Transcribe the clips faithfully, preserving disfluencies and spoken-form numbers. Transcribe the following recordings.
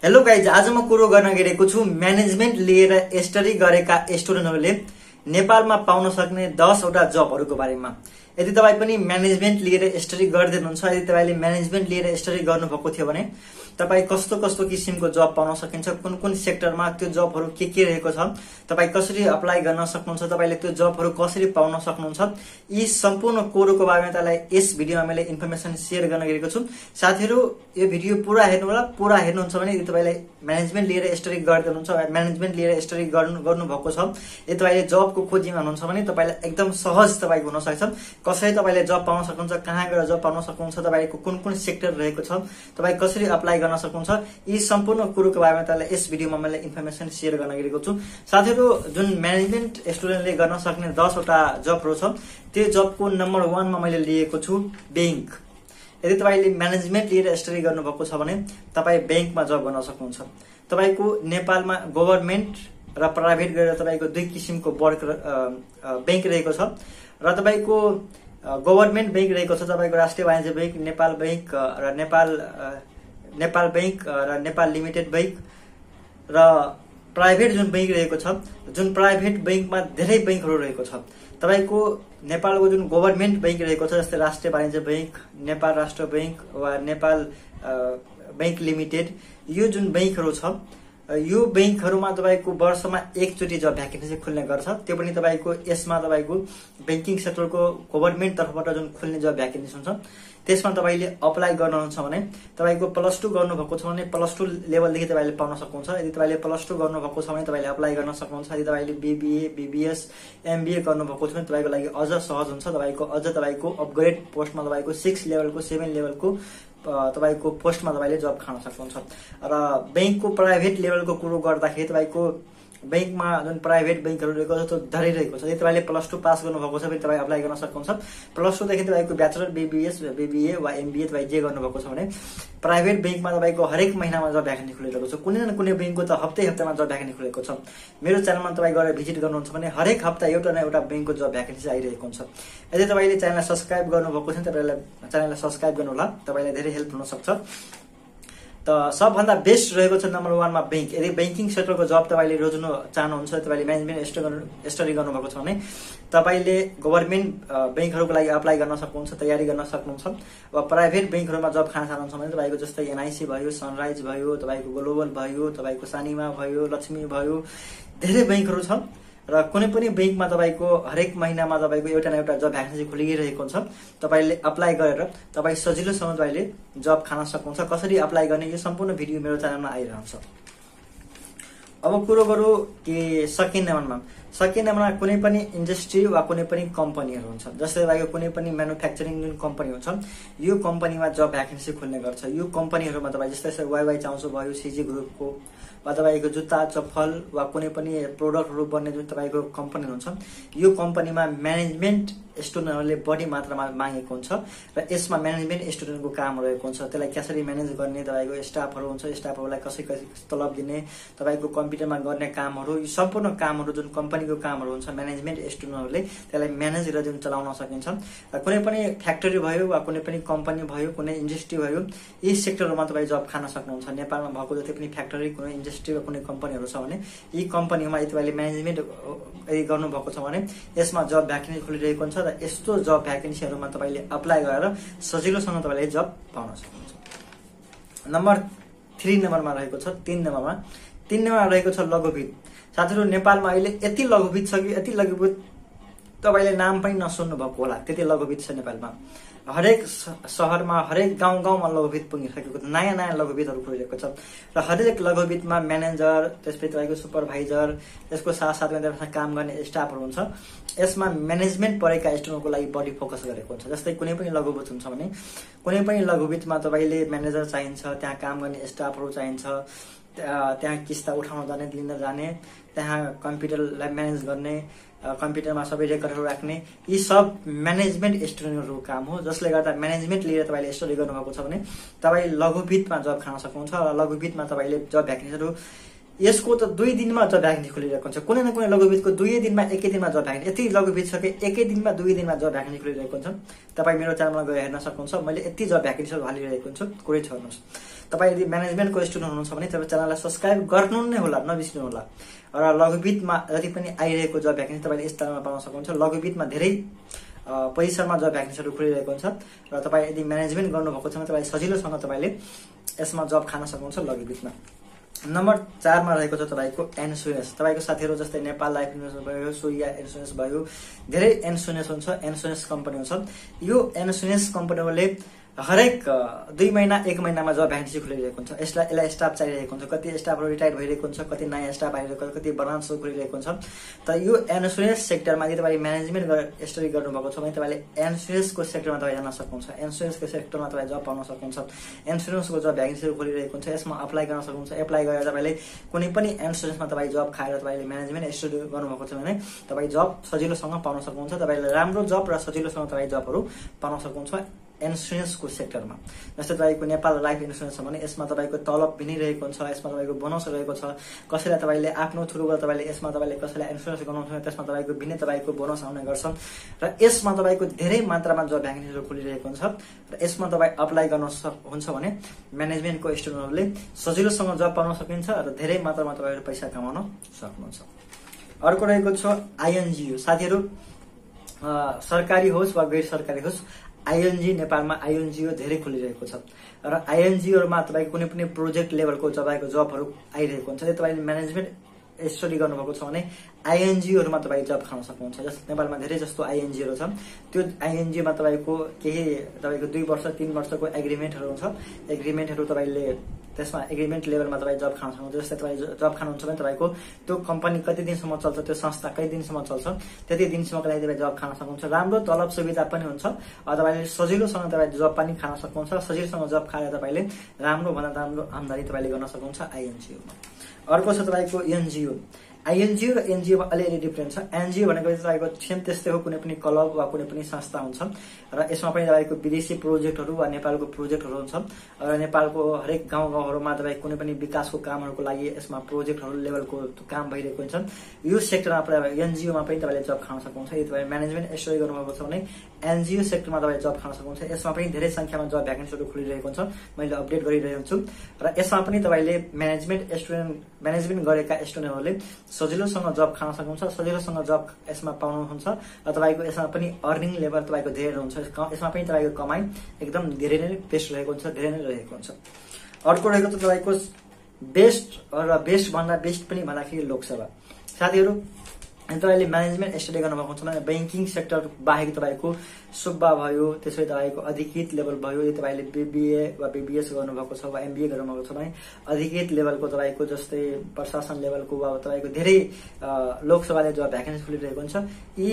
Hello guys, आज म कुरो गर्न गइरहेको छु म्यानेजमेन्ट लिएर स्टडी गरेका स्टुडेन्टहरूले नेपालमा पाउन सक्ने दस वटा जबहरूको बारेमा। यदि तपाईँ पनि म्यानेजमेन्ट लिएर स्टडी गर्दै हुनुहुन्छ, यदि तपाईँले म्यानेजमेन्ट लिएर स्टडी गर्नुभएको थियो भने तपाईँ कस्तो कस्तो किसिमको जब पाउन सकिन्छ, कुन कुन सेक्टरमा त्यो जबहरू के के रहेको छ, तपाईँ कसरी अप्लाई गर्न सक्नुहुन्छ, तपाईँले त्यो जबहरू कसरी पाउन सक्नुहुन्छ, यी सम्पूर्ण कुरोको बारेमा तपाईँलाई यस भिडियोमा मैले इन्फर्मेसन सेयर गर्न गएको छु। साथीहरू, यो भिडियो पुरा हेर्नु होला। पुरा हेर्नुहुन्छ भने यदि तपाईँले म्यानेजमेन्ट लिएर स्टडी गर्दै हुनुहुन्छ, म्यानेजमेन्ट लिएर स्टडी गर्नु गर्नुभएको छ, यदि तपाईँले जबको खोजीमा हुनुहुन्छ भने तपाईँलाई एकदम सहज तपाईँको हुनसक्छ। कसरी तपाईँले जब पाउन सक्नुहुन्छ, कहाँ गएर जब पाउन सक्नुहुन्छ, तपाईँको कुन कुन सेक्टर रहेको छ, तपाईँ कसरी अप्लाई गर्न सक्नुहुन्छ, यी सम्पूर्ण कुरोको बारेमा तपाईँलाई यस भिडियोमा मैले इन्फर्मेसन सेयर गर्न गएको छु। साथीहरू, जुन म्यानेजमेन्ट स्टुडेन्टले गर्न सक्ने दसवटा जबहरू छ, त्यो जबको नम्बर वानमा मैले लिएको छु ब्याङ्क। यदि तपाईँले म्यानेजमेन्ट लिएर स्टडी गर्नुभएको छ भने तपाईँ ब्याङ्कमा जब गर्न सक्नुहुन्छ। तपाईँको नेपालमा गभर्मेन्ट र प्राइभेट गरेर तपाईँको दुई किसिमको वर्क ब्याङ्क रहेको छ र तपाईँको गभर्मेन्ट ब्याङ्क रहेको छ, तपाईँको राष्ट्रिय वाणिज्य ब्याङ्क, नेपाल ब्याङ्क र नेपाल नेपाल ब्याङ्क र नेपाल लिमिटेड ब्याङ्क र प्राइभेट जुन ब्याङ्क रहेको छ, जुन प्राइभेट ब्याङ्कमा धेरै ब्याङ्कहरू रहेको छ। तपाईँको नेपालको जुन गभर्मेन्ट ब्याङ्क रहेको छ, जस्तै राष्ट्रिय वाणिज्य ब्याङ्क, नेपाल राष्ट्र ब्याङ्क वा नेपाल ब्याङ्क लिमिटेड, यो जुन ब्याङ्कहरू छ, यो ब्याङ्कहरूमा तपाईँको वर्षमा एकचोटि जब भ्याकेन्सी खुल्ने गर्छ। त्यो पनि तपाईँको यसमा तपाईँको ब्याङ्किङ सेक्टरको गभर्मेन्ट तर्फबाट जुन खुल्ने जब भ्याकेन्सी हुन्छ, त्यसमा तपाईँले अप्लाई गर्नुहुन्छ भने तपाईँको प्लस टू गर्नुभएको छ भने प्लस टू लेभलदेखि तपाईँले पाउन सक्नुहुन्छ। यदि तपाईँले प्लस टू गर्नुभएको छ भने तपाईँले अप्लाई गर्न सक्नुहुन्छ। यदि तपाईँले बिबिए बिबिएस एमबिए गर्नुभएको छ भने तपाईँको लागि अझ सहज हुन्छ। तपाईँको अझ तपाईँको अपग्रेड पोस्टमा तपाईँको सिक्स लेभलको सेभेन लेभलको तपाईँको पोस्टमा तपाईँले जब खान सक्नुहुन्छ। र ब्याङ्कको प्राइभेट लेभलको कुरो गर्दाखेरि तपाईँको ब्याङ्कमा जुन प्राइभेट ब्याङ्कहरू रहेको छ त्यो धेरै रहेको छ। यदि तपाईँले प्लस टू पास गर्नुभएको छ भने तपाईँ अप्लाई गर्न सक्नुहुन्छ। प्लस टूदेखि तपाईँको ब्याचलर बिबिएस बिबिए वा एमबिए तपाईँ जे गर्नुभएको छ भने प्राइभेट ब्याङ्कमा तपाईँको हरेक महिनामा जब भ्याकेन्सी खुलिरहेको छ। कुनै न कुनै ब्याङ्कको त हप्तै हप्तामा जब भ्याकेन्सी खुलेको छ। मेरो च्यानलमा तपाईँ गएर भिजिट गर्नुहुन्छ भने हरेक हप्ता एउटा न एउटा ब्याङ्कको जब भ्याकेन्सी आइरहेको हुन्छ। यदि तपाईँले च्यानललाई सब्सक्राइब गर्नुभएको छ भने तपाईँलाई च्यानललाई सब्सक्राइब गर्नुहोला, तपाईँलाई धेरै हेल्प हुनसक्छ। त सबभन्दा बेस्ट रहेको छ नम्बर वानमा ब्याङ्क। यदि ब्याङ्किङ सेक्टरको जब तपाईँले रोज्नु चाहनुहुन्छ, तपाईँले म्यानेजमेन्ट स्टडी स्टडी गर्नुभएको छ भने तपाईँले गभर्मेन्ट ब्याङ्कहरूको लागि अप्लाई गर्न सक्नुहुन्छ, तयारी गर्न सक्नुहुन्छ। वा प्राइभेट ब्याङ्कहरूमा जब खान चाहनुहुन्छ भने तपाईँको जस्तै एनआइसी भयो, सनराइज भयो, तपाईँको ग्लोबल भयो, तपाईँको सानिमा भयो, लक्ष्मी भयो, धेरै ब्याङ्कहरू छ। र कुनै पनि ब्याङ्कमा तपाईँको हरेक महिनामा तपाईँको एउटा न एउटा जब भ्याकेन्सी खुलिरहेको हुन्छ। तपाईँले अप्लाई गरेर तपाईँ सजिलोसँग तपाईँले जब खान सक्नुहुन्छ। कसरी अप्लाई गर्ने यो सम्पूर्ण भिडियो मेरो च्यानलमा आइरहन्छ। अब कुरो गरौँ कि सेकेन्ड नम्बरमा सेकेन्ड नम्बरमा कुनै पनि इन्डस्ट्री वा कुनै पनि कम्पनीहरू हुन्छ। जस्तै तपाईँको कुनै पनि म्यानुफ्याक्चरिङ जुन कम्पनी हुन्छ, यो कम्पनीमा जब भ्याकेन्सी खुल्ने गर्छ। यो कम्पनीहरूमा तपाईँ जस्तै वाइवाई चाउँसो भयो, सिजी ग्रुपको वा तपाईँको जुत्ता चप्पल वा कुनै पनि प्रोडक्टहरू बन्ने जुन तपाईँको कम्पनी हुन्छ, यो कम्पनीमा म्यानेजमेन्ट स्टुडेन्टहरूले बढी मात्रामा मागेको हुन्छ। र यसमा म्यानेजमेन्ट स्टुडेन्टको काम रहेको हुन्छ। त्यसलाई कसरी म्यानेज गर्ने, तपाईँको स्टाफहरू हुन्छ, स्टाफहरूलाई कसरी कसरी तलब दिने, तपाईँको कम्प्युटरमा गर्ने कामहरू, यी सम्पूर्ण कामहरू जुन कम्पनीको कामहरू हुन्छ, म्यानेजमेन्ट स्टुडेन्टहरूले त्यसलाई म्यानेज गरेर जुन चलाउन सकिन्छ। र कुनै पनि फ्याक्ट्री भयो वा कुनै पनि कम्पनी भयो, कुनै इन्डस्ट्री भयो, यी सेक्टरहरूमा तपाईँ जब खान सक्नुहुन्छ। नेपालमा भएको जति पनि फ्याक्ट्री, कुनै इन्डस्ट्री वा कुनै कम्पनीहरू छ भने यी कम्पनीमा यदि तपाईँले म्यानेजमेन्ट यदि गर्नुभएको छ भने यसमा जब भ्याकेन्सी खुलिरहेको हुन्छ। र यस्तो जब भ्याकेन्सीहरूमा तपाईँले अप्लाई गरेर सजिलोसँग तपाईँले जब पाउन सक्नुहुन्छ। नम्बर थ्री नम्बरमा रहेको छ तीन नम्बरमा तीन नम्बरमा रहेको छ लघुवित्त। साथीहरू, नेपालमा अहिले यति लघुवित्त छ कि यति लघुवित्त तपाईँले नाम पनि नसुन्नु भएको होला, त्यति लघुवित्त छ नेपालमा। हरेक सहरमा, हरेक गाउँ गाउँमा लघुवित्त पुगिसकेको छ। नयाँ नयाँ लघुवित्तहरू खुलिरहेको छ। र हरेक लघुवित्तमा म्यानेजर, त्यसपछि तपाईँको सुपरभाइजर, त्यसको साथसाथमा त्यसमा काम गर्ने स्टाफहरू हुन्छ। यसमा म्यानेजमेन्ट पढेका स्टुडेन्टको लागि बढी फोकस गरेको हुन्छ। जस्तै कुनै पनि लघुवित्त हुन्छ भने कुनै पनि लघुवित्तमा तपाईँले म्यानेजर चाहिन्छ, त्यहाँ काम गर्ने स्टाफहरू चाहिन्छ, त्यहाँ किस्ता उठाउन जाने, लिन जाने, त्यहाँ कम्प्युटरलाई म्यानेज गर्ने, कम्प्युटरमा सबै रेकर्डहरू राख्ने, यी सब म्यानेजमेन्ट स्टुडेन्टहरूको काम हो। जसले गर्दा म्यानेजमेन्ट लिएर तपाईँले स्टडी गर्नुभएको छ भने तपाईँ लघुवित्तमा जब खान सक्नुहुन्छ। र लघुवित्तमा तपाईँले जब भ्याकेन्सीहरू यसको त दुई दिनमा जब भ्याकेन्सी खोलिरहेको हुन्छ। कुनै न कुनै लघुविधको दुई दिनमा एकै दिनमा जब भ्याकेन्सी, यति लघुविध छ कि एकै दिनमा दुई दिनमा जब भ्याकेन्सी खोलिरहेको हुन्छ। तपाईँ मेरो च्यानलमा गएर हेर्न सक्नुहुन्छ, मैले यति जब भ्याकेन्सीहरू हालिरहेको हुन्छु, कुरै छ हेर्नुहोस्। तपाईँ यदि म्यानेजमेन्टको स्टुडेन्ट हुनुहुन्छ भने तपाईँ च्यानललाई सब्सक्राइब गर्नु नै होला, नबिर्सिनु होला। र लघुविधमा जति पनि आइरहेको जब भ्याकेन्सी तपाईँले यस च्यानलमा पाउन सक्नुहुन्छ। लघुविधमा धेरै पैसामा जब भ्याकेन्सीहरू खुलिरहेको हुन्छ र तपाईँ यदि म्यानेजमेन्ट गर्नुभएको छ भने तपाईँ सजिलोसँग तपाईँले यसमा जब खान सक्नुहुन्छ लघुविधमा। नम्बर चारमा रहेको छ तपाईँको इन्सुरेन्स। तपाईँको साथीहरू जस्तै नेपाल लाइफ इन्सुरेन्स भयो, सूर्य इन्सुरेन्स भयो, धेरै इन्सुरेन्स हुन्छ, इन्सुरेन्स कम्पनी हुन्छ। यो इन्सुरेन्स कम्पनीहरूले हरेक दुई महिना एक महिनामा जब भ्याकेन्सी खोलिरहेको हुन्छ। यसलाई यसलाई स्टाफ चाहिरहेको हुन्छ, कति स्टाफहरू रिटायर्ड भइरहेको हुन्छ, कति नयाँ स्टाफ आइरहेको हुन्छ, कति ब्रान्चहरू खोलिरहेको हुन्छ। त यो इन्सुरेन्स सेक्टरमा यदि तपाईँ म्यानेजमेन्ट गरेर स्टडी गर्नुभएको छ भने तपाईँले इन्सुरेन्सको सेक्टरमा तपाईँ जान सक्नुहुन्छ। इन्सुरेन्सको सेक्टरमा तपाईँ जब पाउन सक्नुहुन्छ। इन्सुरेन्सको जब भ्याकेन्सीहरू खोलिरहेको हुन्छ, यसमा अप्लाई गर्न सक्नुहुन्छ। एप्लाई गरेर तपाईँले कुनै पनि इन्सुरेन्समा तपाईँ जब खाएर तपाईँले म्यानेजमेन्ट स्टडी गर्नुभएको छ भने तपाईँ जब सजिलोसँग पाउन सक्नुहुन्छ। तपाईँले राम्रो जब र सजिलोसँग तपाईँ जबहरू पाउन सक्नुहुन्छ इन्सुरेन्सको सेक्टरमा। जस्तै तपाईँको नेपाल लाइफ इन्सुरेन्स छ भने यसमा तपाईँको तलब पनि रहेको हुन्छ, यसमा तपाईँको बोनस रहेको छ। कसैलाई तपाईँले आफ्नो थ्रुबाट तपाईँले यसमा तपाईँले कसैलाई इन्सुरेन्स गराउनुहुन्छ भने त्यसमा तपाईँको भिन्नै तपाईँको बोनस आउने गर्छ। र यसमा तपाईँको धेरै मात्रामा जब भ्याकेन्सीहरू खुलिरहेको हुन्छ र यसमा तपाईँ अप्लाई गर्न सक्नुहुन्छ भने म्यानेजमेन्टको स्टुडेन्टहरूले सजिलोसँग जब पाउन सकिन्छ र धेरै मात्रामा तपाईँहरू पैसा कमाउन सक्नुहुन्छ। अर्को रहेको छ आइएनजिओ। साथीहरू सरकारी होस् वा गैर सरकारी होस्, आइएनजी नेपालमा आइएनजिओ धेरै खोलिरहेको छ र आइएनजिओमा तपाईँको कुनै पनि प्रोजेक्ट लेभलको तपाईँको जबहरू आइरहेको हुन्छ। यदि तपाईँले म्यानेजमेन्ट स्टडी गर्नुभएको छ भने आइएनजिओहरूमा तपाईँ जब खान सक्नुहुन्छ। जस्तो नेपालमा धेरै जस्तो आइएनजिओहरू छ, त्यो आइएनजिओमा तपाईँको केही तपाईँको दुई वर्ष तीन वर्षको एग्रिमेन्टहरू हुन्छ। एग्रिमेन्टहरू तपाईँले त्यसमा एग्रिमेन्ट लेभलमा तपाईँ जब खान सक्नुहुन्छ। जस्तै तपाईँ जब खानुहुन्छ भने तपाईँको त्यो कम्पनी कति दिनसम्म चल्छ, त्यो संस्था कति दिनसम्म चल्छ, त्यति दिनसम्मको लागि तपाईँ जब खान सक्नुहुन्छ। राम्रो तलब सुविधा पनि हुन्छ, तपाईँले सजिलोसँग तपाईँ जब पनि खान सक्नुहुन्छ। सजिलोसँग जब खाएर तपाईँले राम्रो भन्दा राम्रो आम्दानी तपाईँले गर्न सक्नुहुन्छ आइएनजिओमा। अर्को छ तपाईँको एनजिओ। आइएनजिओ र एनजिओमा अलिअलि डिफ्रेन्ट छ। एनजिओ भनेको तपाईँको सेम त्यस्तै हो, कुनै पनि क्लब वा कुनै पनि संस्था हुन्छ र यसमा पनि तपाईँको विदेशी प्रोजेक्टहरू वा नेपालको प्रोजेक्टहरू हुन्छ। र नेपालको हरेक गाउँ गाउँहरूमा तपाईँ कुनै पनि विकासको कामहरूको लागि यसमा प्रोजेक्टहरू लेभलको काम भइरहेको हुन्छ। यो सेक्टरमा तपाईँ एनजिओमा पनि तपाईँले जब खान सक्नुहुन्छ। यदि तपाईँ म्यानेजमेन्ट स्टडी गर्नुभएको छ भने एनजिओ सेक्टरमा तपाईँ जब खान सक्नुहुन्छ। यसमा पनि धेरै सङ्ख्यामा जब भ्याकेन्सीहरू खुलिरहेको हुन्छ, मैले अपडेट गरिरहेको छु। र यसमा पनि तपाईँले म्यानेजमेन्ट स्टुडेन्ट म्यानेजमेन्ट गरेका स्टुडेन्टहरूले सजिलोसँग जब खान सक्नुहुन्छ। सजिलोसँग जब यसमा पाउनुहुन्छ र तपाईँको यसमा पनि अर्निङ लेभल तपाईँको धेरै हुन्छ। यसमा पनि तपाईँको कमाइ एकदम धेरै नै बेस्ट रहेको हुन्छ, धेरै नै रहेको हुन्छ। अर्को रहेको छ तपाईँको बेस्ट र बेस्ट भन्दा बेस्ट पनि भन्दाखेरि लोकसेवा। साथीहरू तपाईँले म्यानेजमेन्ट स्टडी गर्नुभएको छ भने ब्याङ्किङ सेक्टर बाहेक तपाईँको सुब्बा भयो, त्यसै तपाईँको अधिकृत लेभल भयो। यदि तपाईँले बिबिए वा बिबिएस गर्नुभएको छ वा एमबिए गर्नुभएको छ भने अधिकृत लेभलको तपाईँको जस्तै प्रशासन लेभलको वा तपाईँको धेरै लोकसेवाले जो भ्याकेन्सी खुलिरहेको हुन्छ, यी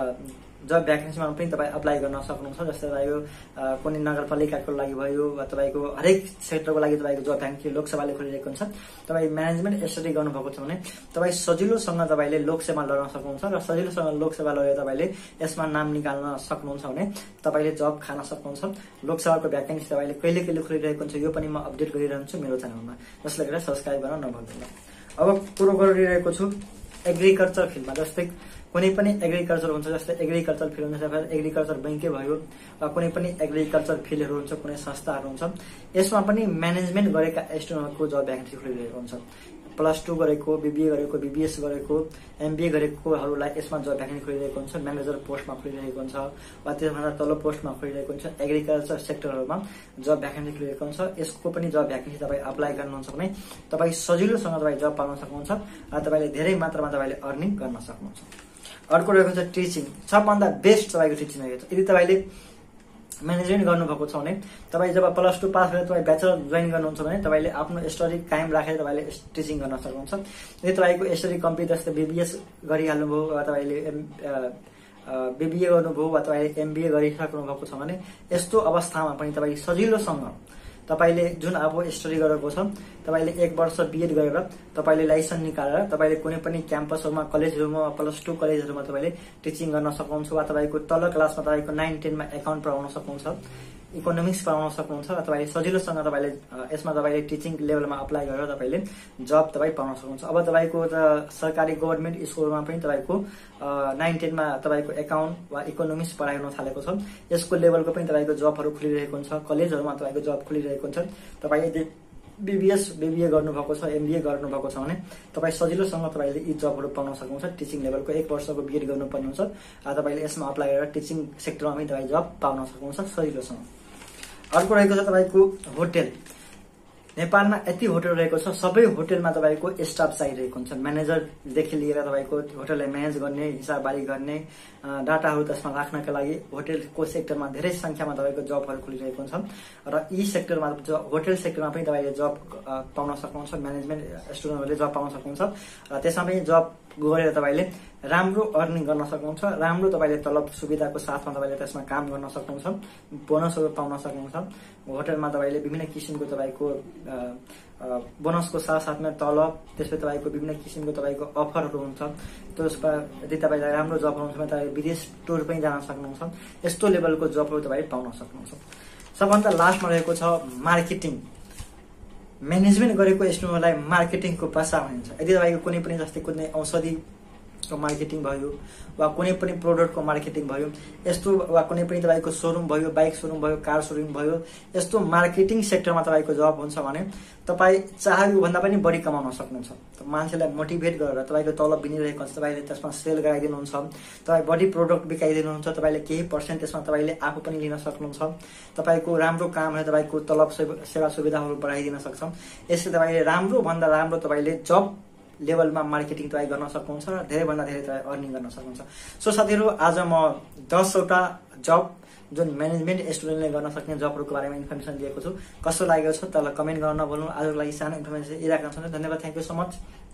जब भ्याकेन्सीमा पनि तपाईँ अप्लाई गर्न सक्नुहुन्छ। जस्तै तपाईँको कुनै नगरपालिकाको लागि भयो वा तपाईँको हरेक सेक्टरको लागि तपाईँको जब भ्याकेन्सी लोकसेवाले खोलिरहेको हुन्छ। तपाईँ म्यानेजमेन्ट स्टडी गर्नुभएको छ भने तपाईँ सजिलोसँग तपाईँले लोकसेवा लड्न सक्नुहुन्छ र सजिलोसँग लोकसेवा लगेर तपाईँले यसमा नाम निकाल्न सक्नुहुन्छ भने तपाईँले जब खान सक्नुहुन्छ। लोकसेवाको भ्याकेन्सी तपाईँले कहिले कहिले खोलिरहेको हुन्छ, यो पनि म अपडेट गरिरहन्छु मेरो च्यानलमा, जसले गर्दा सब्सक्राइब गर्न नभुल्नु। अब कुरो गरिरहेको छु एग्रिकल्चर फिल्डमा। जस्तै कुनै पनि एग्रिकल्चर हुन्छ, जस्तै एग्रिकल्चर फिल्ड हुन्छ, एग्रिकल्चर बैङ्कै भयो वा कुनै पनि एग्रिकल्चर फिल्डहरू हुन्छ, कुनै संस्थाहरू हुन्छ। यसमा पनि म्यानेजमेन्ट गरेका स्टुडेन्टहरूको जब भ्याकेन्सी खुलिरहेको हुन्छ। प्लस टू गरेको, बिबिए गरेको, बिबिएस गरेको, एमबिए गरेकोहरूलाई यसमा जब भ्याकेन्सी खुलिरहेको हुन्छ। म्यानेजर पोस्टमा खुलिरहेको हुन्छ वा त्यसभन्दा तल्लो पोस्टमा खुलिरहेको हुन्छ। एग्रिकल्चर सेक्टरहरूमा जब भ्याकेन्सी खुलिरहेको हुन्छ। यसको पनि जब भ्याकेन्सी तपाईँ अप्लाई गर्नुहुन्छ भने तपाईँ सजिलोसँग तपाईँ जब पाउन सक्नुहुन्छ र तपाईँले धेरै मात्रामा तपाईँले अर्निङ गर्न सक्नुहुन्छ। अर्को रहेको छ टिचिङ। सबभन्दा बेस्ट तपाईँको टिचिङ रहेको छ। यदि तपाईँले म्यानेजमेन्ट गर्नुभएको छ भने तपाईँ जब प्लस टू पास गरेर तपाईँ ब्याचलर जोइन गर्नुहुन्छ भने तपाईँले आफ्नो स्टडी कायम राखेर तपाईँले टिचिङ गर्न सक्नुहुन्छ। यदि तपाईँको स्टडी कम्प्लिट जस्तै बिबिएस गरिहाल्नुभयो वा तपाईँले बिबिए गर्नुभयो वा तपाईँले एमबिए गरिसक्नु भएको छ भने यस्तो अवस्थामा पनि तपाईँ सजिलोसँग तपाईँले जुन अब स्टडी गरेको छ तपाईँले एक वर्ष बिएड गरेर तपाईँले लाइसेन्स निकालेर तपाईँले कुनै पनि क्याम्पसहरूमा, कलेजहरूमा, प्लस टू कलेजहरूमा तपाईँले टिचिङ गर्न सक्नुहुन्छ वा तपाईँको तल क्लासमा तपाईँको नाइन टेनमा एकाउन्ट पढाउन सक्नुहुन्छ। इकोनोमिक्स पढाउन सक्नुहुन्छ र तपाईँले सजिलोसँग तपाईँले यसमा तपाईँले टिचिङ लेभलमा अप्लाई गरेर तपाईँले जब तपाईँ पाउन सक्नुहुन्छ। अब तपाईँको त सरकारी गभर्मेन्ट स्कुलमा पनि तपाईँको नाइन टेनमा तपाईँको एकाउन्ट वा इकोनोमिक्स पढाइ हुन थालेको छ। यसको लेभलको पनि तपाईँको जबहरू खुलिरहेको हुन्छ, कलेजहरूमा तपाईँको जब खुलिरहेको हुन्छ। तपाईँ यदि बीबीएस बीबीए गर्नुभएको छ, एमबीए गर्नुभएको छ भने तपाईँ सजिलोसँग तपाईँले यी जबहरू पाउन सक्नुहुन्छ। टिचिङ लेभलको एक वर्षको बिएड गर्नुपर्ने हुन्छ, तपाईँले यसमा अप्लाई गरेर टिचिङ सेक्टरमा पनि तपाईँ जब पाउन सक्नुहुन्छ सजिलोसँग। अर्को रहेको छ तपाईँको होटेल। नेपालमा यति होटल रहेको छ, सबै होटलमा तपाईँको स्टाफ चाहिरहेको हुन्छ, म्यानेजरदेखि लिएर तपाईँको होटललाई म्यानेज गर्ने, हिसाबबारी गर्ने, डाटाहरू त्यसमा राख्नका लागि होटलको सेक्टरमा धेरै संख्यामा तपाईँको जबहरू खुलिरहेको हुन्छ र यी सेक्टरमा होटल सेक्टरमा पनि तपाईँले जब पाउन सक्नुहुन्छ। म्यानेजमेन्ट स्टुडेन्टहरूले जब पाउन सक्नुहुन्छ र त्यसमा पनि जब गरेर तपाईँले राम्रो अर्निङ गर्न सक्नुहुन्छ, राम्रो तपाईँले तलब सुविधाको साथमा तपाईँले त्यसमा काम गर्न सक्नुहुन्छ, बोनसहरू पाउन सक्नुहुन्छ। होटलमा तपाईँले विभिन्न किसिमको तपाईँको बोनसको साथसाथमा तलब, त्यसपछि तपाईँको विभिन्न किसिमको तपाईँको अफरहरू हुन्छ। त्यसमा यदि तपाईँलाई राम्रो जब हुन्छ भने तपाईँ विदेश टुर पनि जान सक्नुहुन्छ। यस्तो लेभलको जबहरू तपाईँ पाउन सक्नुहुन्छ। सबभन्दा लास्टमा रहेको छ मार्केटिङ। म्यानेजमेन्ट गरेको स्टुडेन्टहरूलाई मार्केटिङको पासा भनिन्छ। यदि तपाईँको कुनै पनि जस्तै कुनै औषधिको मार्केटिङ भयो वा कुनै पनि प्रोडक्टको मार्केटिङ भयो, यस्तो वा कुनै पनि तपाईँको सोरुम भयो, बाइक सोरुम भयो, कार सोरुम भयो, यस्तो मार्केटिङ सेक्टरमा तपाईँको जब हुन्छ भने तपाईँ चाहे योभन्दा पनि बढी कमाउन सक्नुहुन्छ। मान्छेलाई मोटिभेट गरेर तपाईँको तलब बिनिरहेको हुन्छ, तपाईँले त्यसमा सेल गराइदिनुहुन्छ, तपाईँ बढी प्रोडक्ट बिकाइदिनुहुन्छ, तपाईँले केही पर्सेन्ट त्यसमा तपाईँले आफू पनि लिन सक्नुहुन्छ। तपाईँको राम्रो काम है, तपाईँको तलब सेवा सुविधाहरू बढाइदिन सक्छ। यसले तपाईँले राम्रो भन्दा राम्रो तपाईँले जब लेभलमा मार्केटिङ तपाईँ गर्न सक्नुहुन्छ र धेरैभन्दा धेरै तपाईँ अर्निङ गर्न सक्नुहुन्छ। सो साथीहरू, आज म दसवटा जब जुन म्यानेजमेन्ट स्टुडेन्टले गर्न सक्ने जबहरूको बारेमा इन्फर्मेसन दिएको छु। कस्तो लागेको छ तल कमेन्ट गर्न नभुल्नु। आजको लागि सानो इन्फर्मेसन यही राख्न चाहन्छु। धन्यवाद, थ्याङ्क यू सो मच।